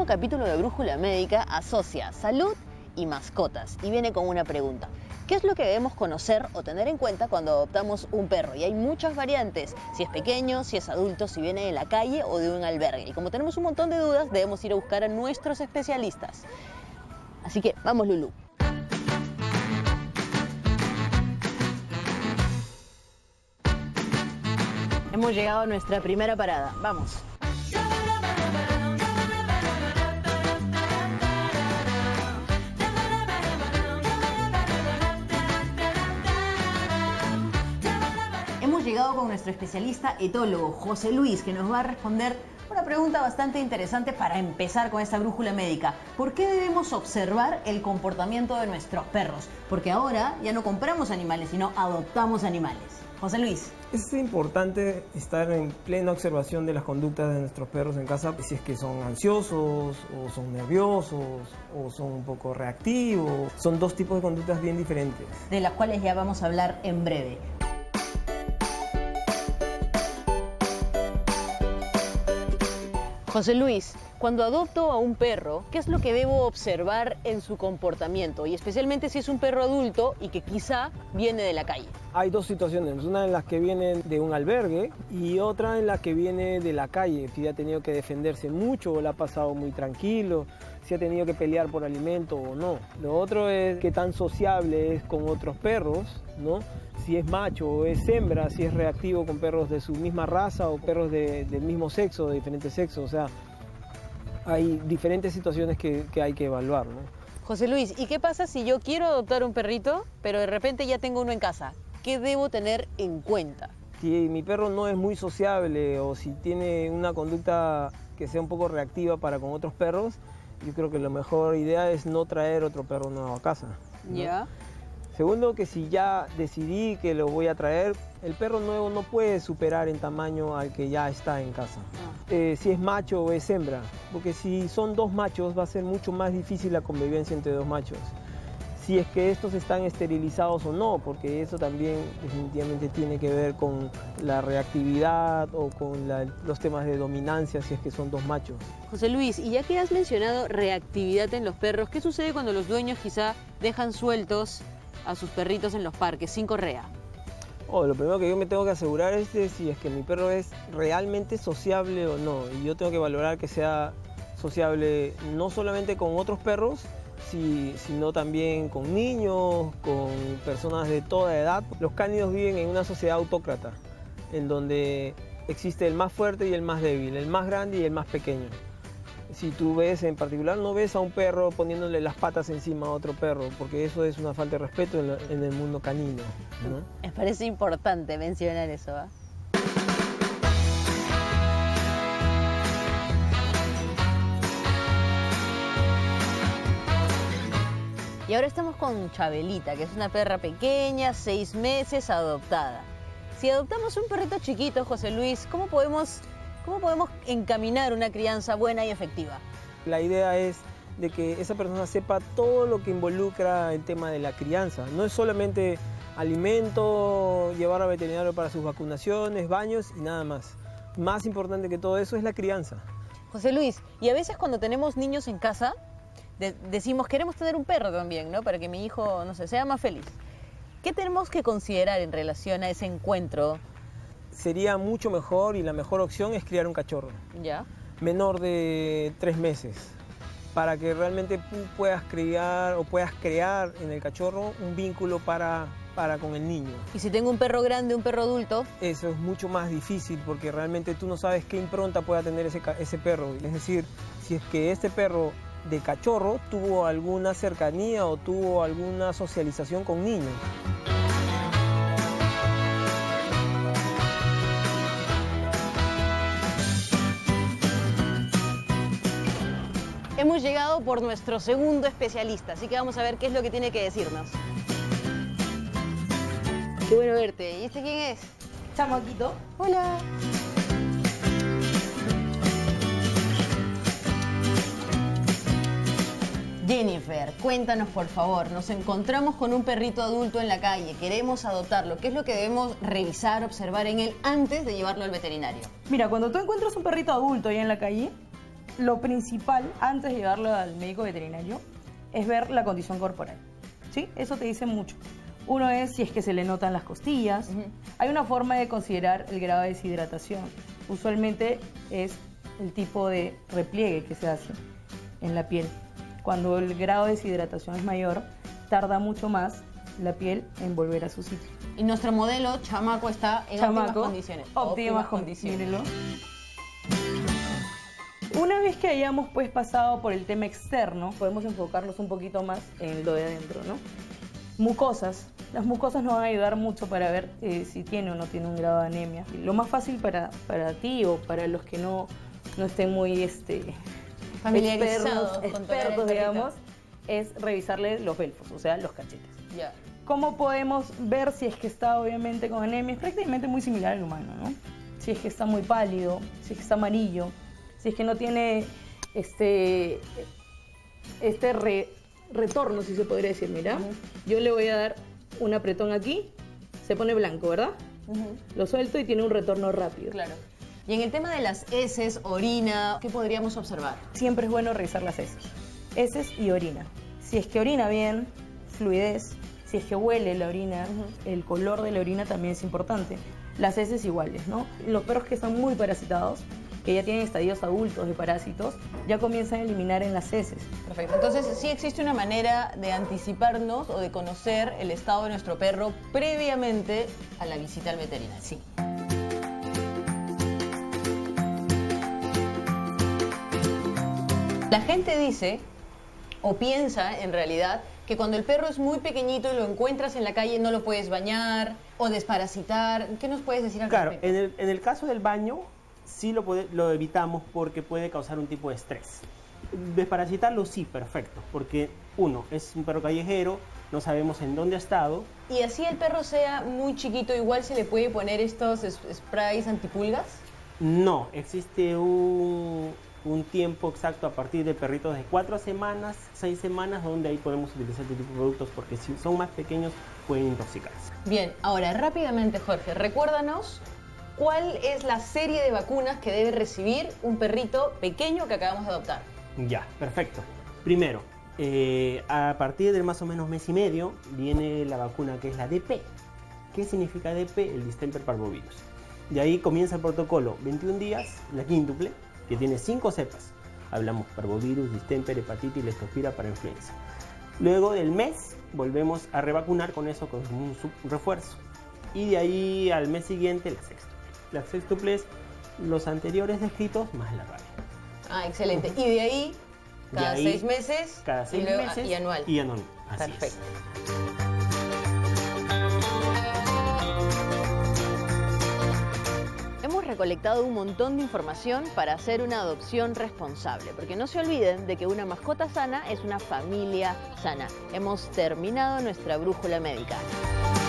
nuevo capítulo de Brújula Médica asocia salud y mascotas y viene con una pregunta. ¿Qué es lo que debemos conocer o tener en cuenta cuando adoptamos un perro? Y hay muchas variantes, si es pequeño, si es adulto, si viene de la calle o de un albergue. Y como tenemos un montón de dudas, debemos ir a buscar a nuestros especialistas. Así que vamos, Lulú. Hemos llegado a nuestra primera parada. Vamos. Hemos llegado con nuestro especialista etólogo, José Luis, que nos va a responder una pregunta bastante interesante para empezar con esta brújula médica. ¿Por qué debemos observar el comportamiento de nuestros perros? Porque ahora ya no compramos animales, sino adoptamos animales. José Luis. Es importante estar en plena observación de las conductas de nuestros perros en casa, si es que son ansiosos, o son nerviosos, o son un poco reactivos. Son dos tipos de conductas bien diferentes, de las cuales ya vamos a hablar en breve. José Luis, cuando adopto a un perro, ¿qué es lo que debo observar en su comportamiento? Y especialmente si es un perro adulto y que quizá viene de la calle. Hay dos situaciones, una en la que viene de un albergue y otra en la que viene de la calle, si ha tenido que defenderse mucho o la ha pasado muy tranquilo, si ha tenido que pelear por alimento o no. Lo otro es qué tan sociable es con otros perros, ¿no? Si es macho o es hembra, si es reactivo con perros de su misma raza o perros del mismo sexo, de diferentes sexos. O sea, hay diferentes situaciones que hay que evaluar, ¿no? José Luis, ¿y qué pasa si yo quiero adoptar un perrito, pero de repente ya tengo uno en casa? ¿Qué debo tener en cuenta? Si mi perro no es muy sociable o si tiene una conducta que sea un poco reactiva para con otros perros, yo creo que la mejor idea es no traer otro perro nuevo a casa, ¿no? Ya. Segundo, que si ya decidí que lo voy a traer, el perro nuevo no puede superar en tamaño al que ya está en casa. Si es macho o es hembra, porque si son dos machos va a ser mucho más difícil la convivencia entre dos machos. Si es que estos están esterilizados o no, porque eso también definitivamente tiene que ver con la reactividad o con los temas de dominancia, si es que son dos machos. José Luis, y ya que has mencionado reactividad en los perros, ¿qué sucede cuando los dueños quizá dejan sueltos a sus perritos en los parques sin correa? Lo primero que yo me tengo que asegurar es de si es que mi perro es realmente sociable o no. Y yo tengo que valorar que sea sociable no solamente con otros perros, sino también con niños, con personas de toda edad. Los cánidos viven en una sociedad autócrata, en donde existe el más fuerte y el más débil, el más grande y el más pequeño. Si tú ves en particular, no ves a un perro poniéndole las patas encima a otro perro, porque eso es una falta de respeto en el mundo canino, ¿no? Me parece importante mencionar eso, ¿eh? Y ahora estamos con Chabelita, que es una perra pequeña, 6 meses, adoptada. Si adoptamos un perrito chiquito, José Luis, ¿cómo podemos encaminar una crianza buena y efectiva? La idea es de que esa persona sepa todo lo que involucra el tema de la crianza. No es solamente alimento, llevar al veterinario para sus vacunaciones, baños y nada más. Más importante que todo eso es la crianza. José Luis, y a veces cuando tenemos niños en casa, decimos queremos tener un perro también, ¿no? Para que mi hijo, no sé, sea más feliz. ¿Qué tenemos que considerar en relación a ese encuentro? Sería mucho mejor y la mejor opción es criar un cachorro. ¿Ya? Menor de 3 meses, para que realmente puedas criar o puedas crear en el cachorro un vínculo para con el niño. ¿Y si tengo un perro grande, un perro adulto? Eso es mucho más difícil porque realmente tú no sabes qué impronta pueda tener ese perro. Es decir, si es que este perro de cachorro tuvo alguna cercanía o tuvo alguna socialización con niños. Hemos llegado por nuestro segundo especialista, así que vamos a ver qué es lo que tiene que decirnos. Qué bueno verte. ¿Y este quién es? Chamaquito. Hola. Jennifer, cuéntanos por favor, nos encontramos con un perrito adulto en la calle, queremos adoptarlo. ¿Qué es lo que debemos revisar, observar en él antes de llevarlo al veterinario? Mira, cuando tú encuentras un perrito adulto ahí en la calle, lo principal antes de llevarlo al médico veterinario es ver la condición corporal, ¿sí? Eso te dice mucho. Uno es si es que se le notan las costillas. Hay una forma de considerar el grado de deshidratación. Usualmente es el tipo de repliegue que se hace en la piel. Cuando el grado de deshidratación es mayor, tarda mucho más la piel en volver a su sitio. Y nuestro modelo chamaco está en óptimas condiciones. Óptimas condiciones. Mírenlo. Una vez que hayamos pues pasado por el tema externo, podemos enfocarnos un poquito más en lo de adentro, ¿no? Mucosas. Las mucosas nos van a ayudar mucho para ver si tiene o no tiene un grado de anemia. Lo más fácil para ti o para los que no estén muy familiarizados, expertos, digamos, es revisarle los belfos, o sea, los cachetes. Ya. ¿Cómo podemos ver si es que está obviamente con anemia? Es prácticamente muy similar al humano, ¿no? Si es que está muy pálido, si es que está amarillo, si es que no tiene retorno, si se podría decir, mira. Yo le voy a dar un apretón aquí, se pone blanco, ¿verdad? Lo suelto y tiene un retorno rápido. Claro. Y en el tema de las heces, orina, ¿qué podríamos observar? Siempre es bueno revisar las heces y orina. Si es que orina bien, fluidez, si es que huele la orina, el color de la orina también es importante. Las heces iguales, ¿no? Los perros que están muy parasitados, que ya tienen estadios adultos de parásitos, ya comienzan a eliminar en las heces. Perfecto. Entonces, sí existe una manera de anticiparnos o de conocer el estado de nuestro perro previamente a la visita al veterinario. Sí. La gente dice, o piensa en realidad, que cuando el perro es muy pequeñito y lo encuentras en la calle no lo puedes bañar o desparasitar. ¿Qué nos puedes decir al respecto? Claro, en el caso del baño sí lo evitamos porque puede causar un tipo de estrés. Desparasitarlo sí, perfecto, porque uno, es un perro callejero, no sabemos en dónde ha estado. Y así el perro sea muy chiquito, igual se le puede poner estos sprays antipulgas. No, existe un tiempo exacto a partir de perritos de 4 semanas, 6 semanas, donde ahí podemos utilizar este tipo de productos porque si son más pequeños pueden intoxicarse. Bien, ahora rápidamente, Jorge, recuérdanos cuál es la serie de vacunas que debe recibir un perrito pequeño que acabamos de adoptar. Ya, perfecto. Primero, a partir de más o menos mes y medio viene la vacuna que es la DP. ¿Qué significa DP? El Distemper Parvovirus. De ahí comienza el protocolo 21 días, la quíntuple, que tiene 5 cepas. Hablamos parvovirus, distemper, hepatitis, leptospira para influenza. Luego del mes volvemos a revacunar con eso, con un refuerzo. Y de ahí al mes siguiente la sextuple. La sextuple es los anteriores descritos más la rabia. Ah, excelente. Y de ahí, cada 6 meses, cada 6 meses y anual. Y anual. Así Perfecto. Es. Hemos recolectado un montón de información para hacer una adopción responsable, porque no se olviden de que una mascota sana es una familia sana. Hemos terminado nuestra brújula médica.